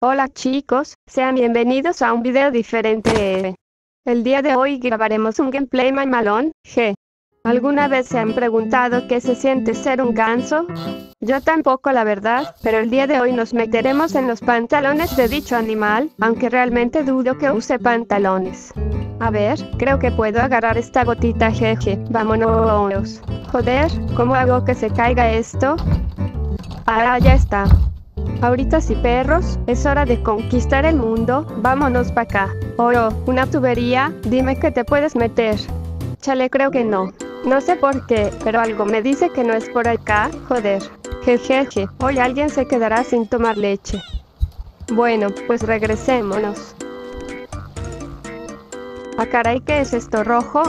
Hola chicos, sean bienvenidos a un video diferente. El día de hoy grabaremos un gameplay mamalón, G. ¿Alguna vez se han preguntado qué se siente ser un ganso? Yo tampoco la verdad, pero el día de hoy nos meteremos en los pantalones de dicho animal, aunque realmente dudo que use pantalones. A ver, creo que puedo agarrar esta gotita, jeje, vámonos. Joder, ¿cómo hago que se caiga esto? Ah, ya está. Ahorita sí perros, es hora de conquistar el mundo, vámonos pa' acá. Oro, una tubería, dime que te puedes meter. Chale, creo que no. No sé por qué, pero algo me dice que no es por acá, joder. Jejeje, hoy alguien se quedará sin tomar leche. Bueno, pues regresémonos. Ah, caray, ¿qué es esto rojo?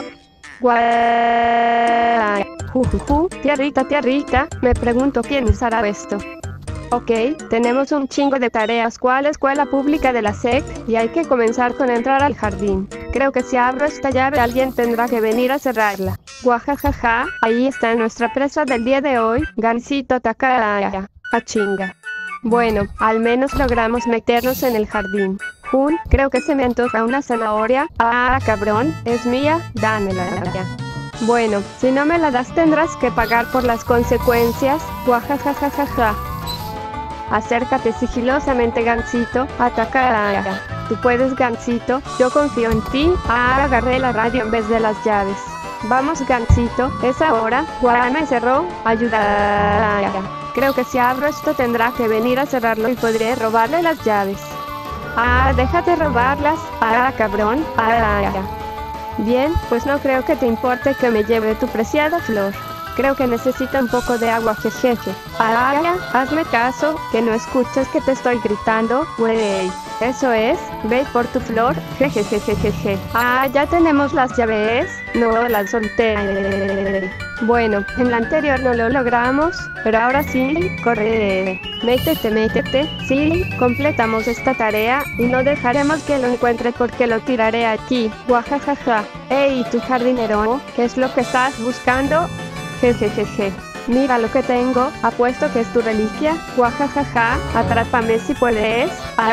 Guay. Tierrita, me pregunto quién usará esto. Ok, tenemos un chingo de tareas. ¿Cuál escuela pública de la SEC? Y hay que comenzar con entrar al jardín. Creo que si abro esta llave alguien tendrá que venir a cerrarla. Guajajaja, ahí está nuestra presa del día de hoy, Gansito Takaya. A chinga. Bueno, al menos logramos meternos en el jardín. Creo que se me antoja una zanahoria. Ah, cabrón, es mía, dámela. Bueno, si no me la das tendrás que pagar por las consecuencias. Guajajajaja. Acércate sigilosamente, Gansito, ataca. Tú puedes, Gansito, yo confío en ti. Ah, agarré la radio en vez de las llaves. Vamos, Gansito, es ahora. Me cerró, ayuda. Creo que si abro esto tendrá que venir a cerrarlo y podré robarle las llaves. Ah, déjate robarlas. Ah, cabrón. Bien, pues no creo que te importe que me lleve tu preciada flor. Creo que necesito un poco de agua, jejeje. Hazme caso, que no escuchas que te estoy gritando, güey. Eso es, ve por tu flor, jejejejeje. Ah, ya tenemos las llaves. No, las solté. Bueno, en la anterior no lo logramos, pero ahora sí, corre. Métete. Sí, completamos esta tarea y no dejaremos que lo encuentre porque lo tiraré aquí. Guajajaja. Ey, tu jardinero, ¿qué es lo que estás buscando? Jejejeje. Mira lo que tengo, apuesto que es tu reliquia. Guajajaja, atrápame si puedes.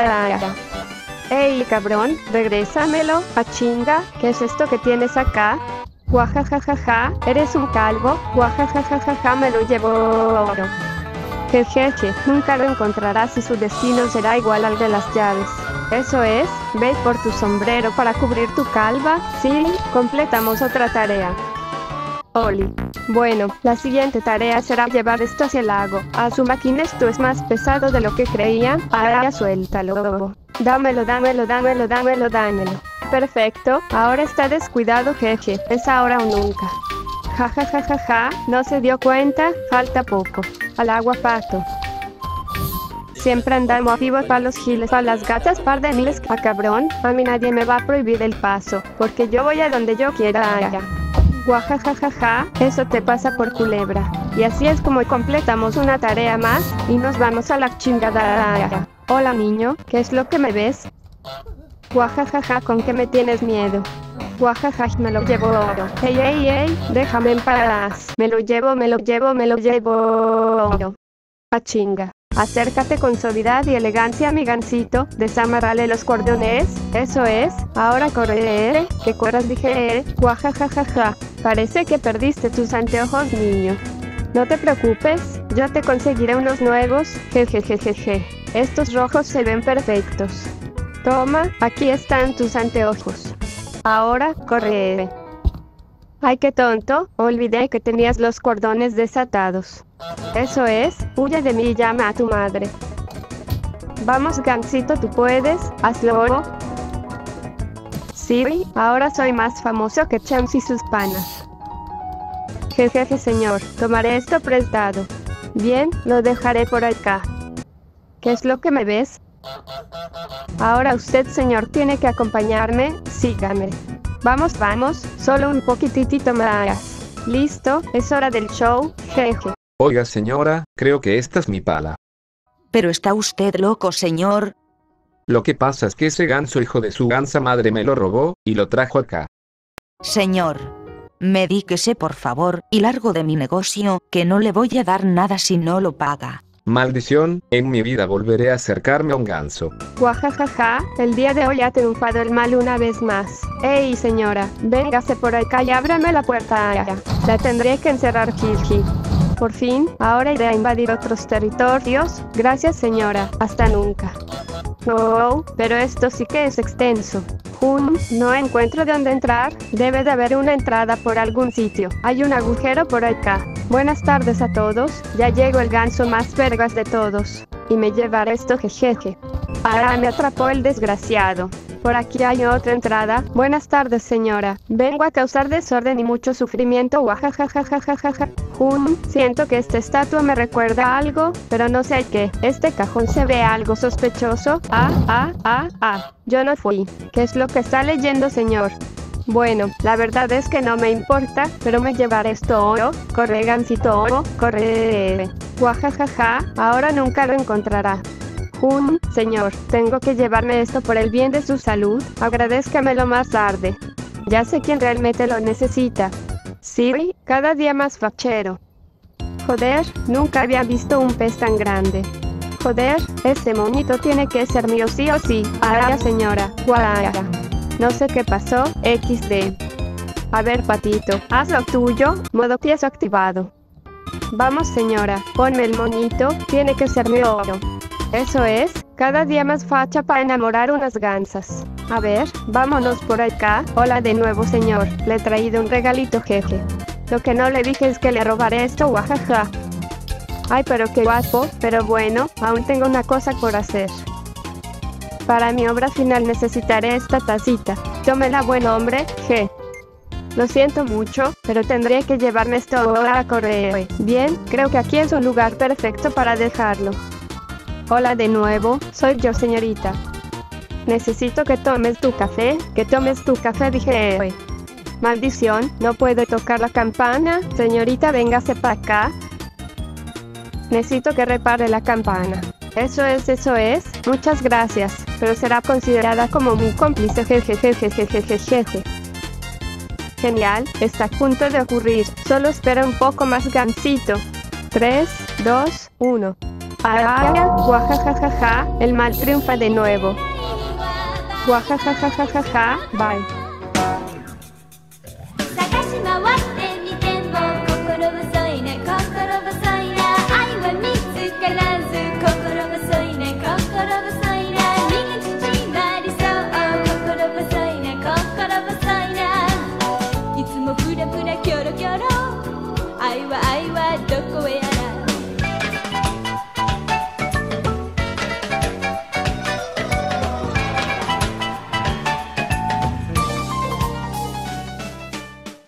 Ey, cabrón, regrésamelo, a chinga. ¿Qué es esto que tienes acá? Guajajajaja, eres un calvo. Guajajajaja, me lo llevo. Jejeje, nunca lo encontrarás y su destino será igual al de las llaves. Eso es, ve por tu sombrero para cubrir tu calva. Sí, completamos otra tarea. Oli. Bueno, la siguiente tarea será llevar esto hacia el lago. Asuma que esto es más pesado de lo que creía. Ahora suéltalo. Dámelo. Perfecto, ahora está descuidado, jeje. Es ahora o nunca. Jajajajaja, no se dio cuenta, falta poco. Al agua, pato. Siempre andamos vivos para los giles, para las gatas, par de miles. Ah, cabrón, a mí nadie me va a prohibir el paso, porque yo voy a donde yo quiera. Guajajajaja, eso te pasa por culebra. Y así es como completamos una tarea más, y nos vamos a la chingada. Hola niño, ¿qué es lo que me ves? Guajajaja, ¿con qué me tienes miedo? Guajaja, me lo llevo oro. Ey, déjame en paz. Me lo llevo. A chinga. Acércate con suavidad y elegancia, mi Gansito, desamárrale los cordones, eso es, ahora corre, que corras, dije, guajajajaja, parece que perdiste tus anteojos, niño. No te preocupes, yo te conseguiré unos nuevos, jejejejeje, estos rojos se ven perfectos. Toma, aquí están tus anteojos. Ahora, corre. Ay, qué tonto, olvidé que tenías los cordones desatados. Eso es, huye de mí y llama a tu madre. Vamos, Gansito, tú puedes, hazlo. Sí, ahora soy más famoso que Chams y sus panas. Jejeje, señor, tomaré esto prestado. Bien, lo dejaré por acá. ¿Qué es lo que me ves? Ahora usted, señor, tiene que acompañarme, sígame. Vamos, solo un poquitito más. Listo, es hora del show, jeje. Oiga señora, creo que esta es mi pala. ¿Pero está usted loco, señor? Lo que pasa es que ese ganso hijo de su gansa madre me lo robó, y lo trajo acá. Señor, medíquese por favor, y largo de mi negocio, que no le voy a dar nada si no lo paga. Maldición, en mi vida volveré a acercarme a un ganso. Guajajaja, el día de hoy ha triunfado el mal una vez más. ¡Ey, señora! Véngase por acá y ábrame la puerta. La tendré que encerrar, jiji. Por fin, ahora iré a invadir otros territorios. Gracias, señora. Hasta nunca. Wow, pero esto sí que es extenso. No encuentro dónde entrar. Debe de haber una entrada por algún sitio. Hay un agujero por acá. Buenas tardes a todos. Ya llegó el ganso más vergas de todos. Y me llevaré esto, jejeje. Ahora me atrapó el desgraciado. Por aquí hay otra entrada. Buenas tardes, señora. Vengo a causar desorden y mucho sufrimiento. Guajajajajajaja. Siento que esta estatua me recuerda a algo, pero no sé a qué. Este cajón se ve algo sospechoso. Yo no fui. ¿Qué es lo que está leyendo, señor? Bueno, la verdad es que no me importa, pero me llevaré esto. Corre, gansito, corre. Guajajaja, ahora nunca lo encontrará. Señor, tengo que llevarme esto por el bien de su salud. Agradézcamelo más tarde. Ya sé quién realmente lo necesita. Siri, cada día más fachero. Joder, nunca había visto un pez tan grande. Joder, ese monito tiene que ser mío sí o sí. Señora, guara. No sé qué pasó, XD. A ver, patito, haz lo tuyo, modo pieza activado. Vamos, señora, ponme el monito, tiene que ser mío. Eso es, cada día más facha para enamorar unas gansas. A ver, vámonos por acá. Hola de nuevo, señor, le he traído un regalito, jefe. Lo que no le dije es que le robaré esto, guajaja. Ay, pero qué guapo, pero bueno, aún tengo una cosa por hacer. Para mi obra final necesitaré esta tacita. Tómela, buen hombre, Lo siento mucho, pero tendré que llevarme esto ahora a correr. Bien, creo que aquí es un lugar perfecto para dejarlo. Hola de nuevo, soy yo, señorita. Necesito que tomes tu café, dije. Maldición, no puedo tocar la campana. Señorita, véngase para acá. Necesito que repare la campana. Eso es. Muchas gracias, pero será considerada como mi cómplice, jejejejejejejeje. Genial, está a punto de ocurrir. Solo espera un poco más, gansito. 3, 2, 1. Guajajajaja, el mal triunfa de nuevo. Guajajajajaja, bye.